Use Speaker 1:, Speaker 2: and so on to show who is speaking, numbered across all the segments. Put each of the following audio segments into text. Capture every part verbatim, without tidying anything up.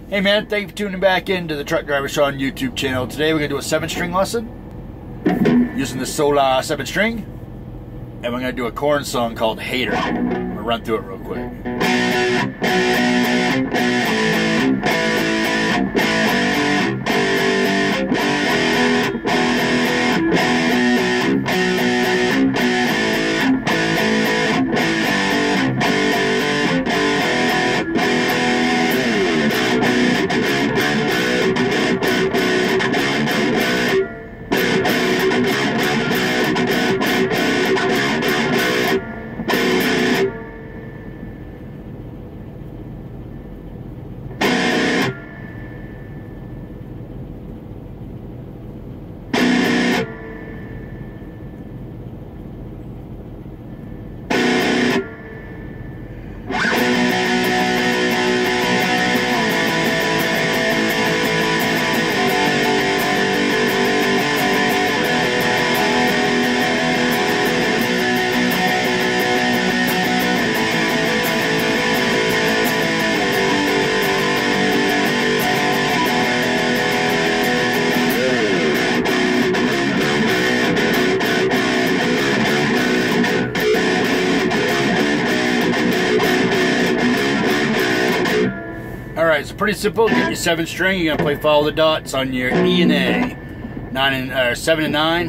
Speaker 1: Hey man, thank you for tuning back into the Truck Driver Sean YouTube channel. Today we're going to do a seven string lesson using the Solar seven string, and we're going to do a Korn song called Hater. I'm going to run through it real quick. Alright, so pretty simple. Get your seven string. You're gonna play follow the dots on your E and A. Nine and uh, seven and nine.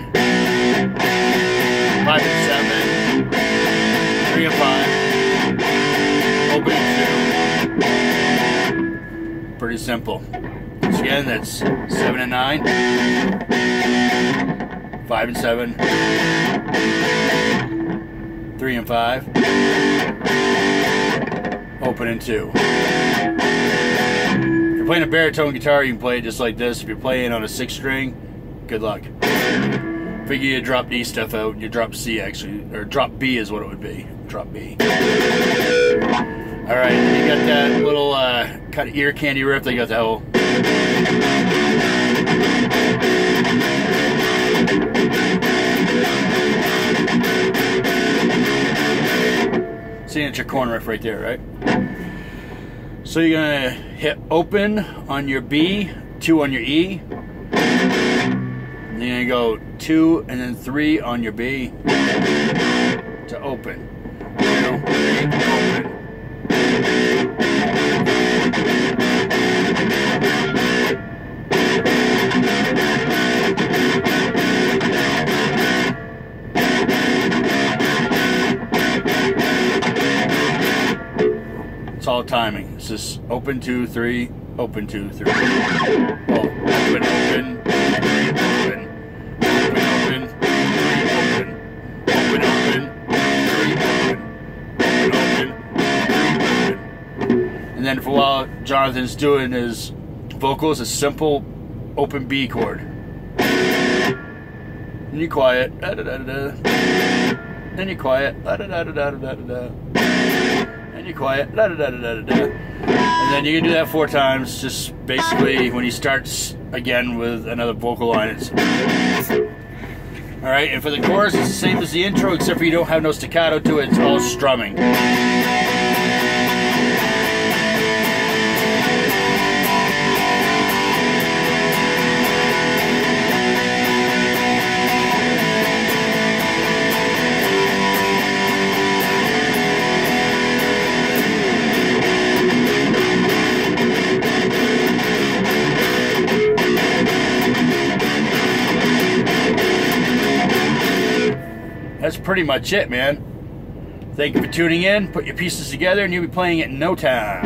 Speaker 1: Five and seven. Three and five. Open and two. Pretty simple. Once again, that's seven and nine. Five and seven. Three and five. Open and two. If you're playing a baritone guitar, you can play it just like this. If you're playing on a six string, good luck. Figure you drop D stuff out, you drop C actually, or drop B is what it would be. Drop B. Alright, you got that little uh, kind of ear candy riff, they got that whole. Signature Korn riff right there, right? So you're gonna hit open on your B, two on your E. And then you're gonna go two and then three on your B to open. Two, three, open. It's all timing. It's just open two, three, open two, three. Oh, open, open, three, open, open, open, three, open, open, open, three, open, open, open, three, open. And then for a while, Jonathan's doing his vocals, a simple open B chord. And you quiet, da da da da da. Then you quiet, da da da da da da da. And you quiet, da da da da da da. And then you can do that four times. Just basically when he starts again with another vocal line. It's all right. And for the chorus, it's the same as the intro, except for you don't have no staccato to it. It's all strumming. That's pretty much it, man. Thank you for tuning in. Put your pieces together and you'll be playing it in no time.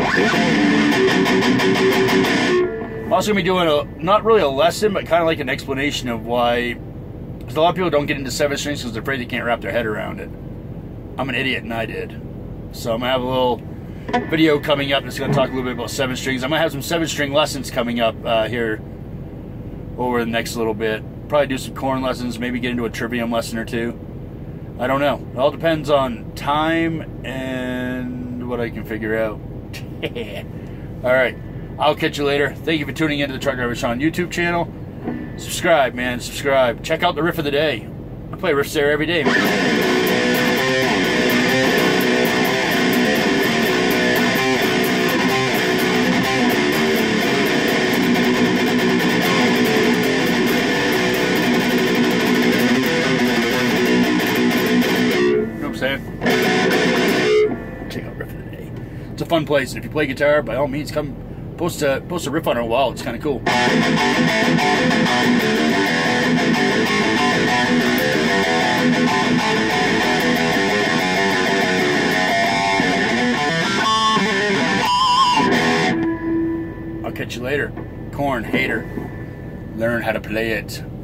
Speaker 1: I'm also going to be doing a, not really a lesson, but kind of like an explanation of why, because a lot of people don't get into seven strings because they're afraid they can't wrap their head around it. I'm an idiot and I did. So I'm going to have a little video coming up that's going to talk a little bit about seven strings. I'm going to have some seven string lessons coming up uh, here over the next little bit. Probably do some Korn lessons, maybe get into a Trivium lesson or two. I don't know. It all depends on time and what I can figure out. Alright. I'll catch you later. Thank you for tuning into the Truck Driver Sean YouTube channel. Subscribe, man. Subscribe. Check out the riff of the day. I play riffs there every day, man. okay? Check out Riff of the Day. It's a fun place, and if you play guitar, by all means, come post a post a riff on our wall. It's kind of cool. I'll catch you later. Korn, Hater. Learn how to play it.